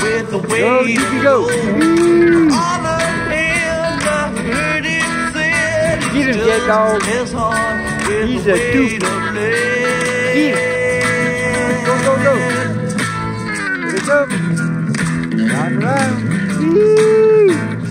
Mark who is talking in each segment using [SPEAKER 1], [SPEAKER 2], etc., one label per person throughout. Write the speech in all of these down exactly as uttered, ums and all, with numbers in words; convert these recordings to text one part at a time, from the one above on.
[SPEAKER 1] with the way
[SPEAKER 2] Go,
[SPEAKER 1] you
[SPEAKER 2] Doopy, go.
[SPEAKER 1] All of him, I heard him say,
[SPEAKER 2] Get him, Jet Dog.
[SPEAKER 1] his heart with
[SPEAKER 2] He's
[SPEAKER 1] the
[SPEAKER 2] a
[SPEAKER 1] way
[SPEAKER 2] doofy.
[SPEAKER 1] to play.
[SPEAKER 2] Get him. Go, go, go. Here it comes. Round, round. Woo.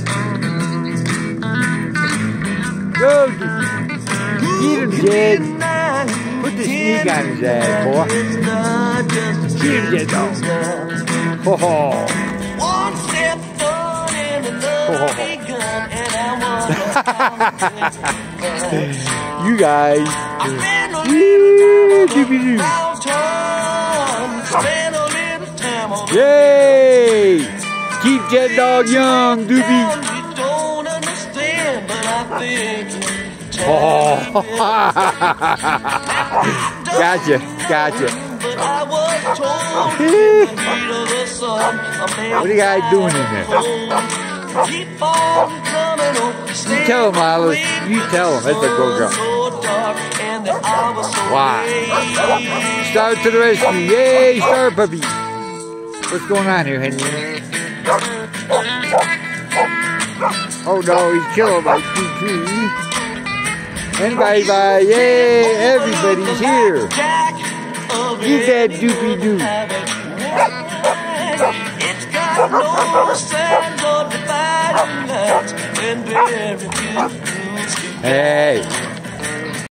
[SPEAKER 2] Go, Doopy. Get him, Jed. Put the sneak on his ass, boy. Get him, Jet Dog. Ho ho.
[SPEAKER 1] One step forward and another begun, and I was
[SPEAKER 2] You guys.
[SPEAKER 1] I've been a
[SPEAKER 2] Woo,
[SPEAKER 1] little
[SPEAKER 2] Doopy doo.
[SPEAKER 1] about time, spent a little time on
[SPEAKER 2] Yay! Keep Jet Dog young, Doopy.
[SPEAKER 1] You don't understand, but I think
[SPEAKER 2] Oh. Gotcha, gotcha.
[SPEAKER 1] but I was told in the heat of the sun, a man
[SPEAKER 2] What are you guys doing in there?
[SPEAKER 1] keep on coming on.
[SPEAKER 2] You tell him, Alice. You tell him. That's a go girl.
[SPEAKER 1] So dark and the hour so
[SPEAKER 2] Wow.
[SPEAKER 1] late.
[SPEAKER 2] Star to the rescue. Yay, Star Puppy. What's going on here, Henry? Oh no, he's killing my T V. And bye bye. Yay, everybody's here. Give that Doopy doo.
[SPEAKER 1] It's got no signs or dividing lines when very few
[SPEAKER 2] Hey.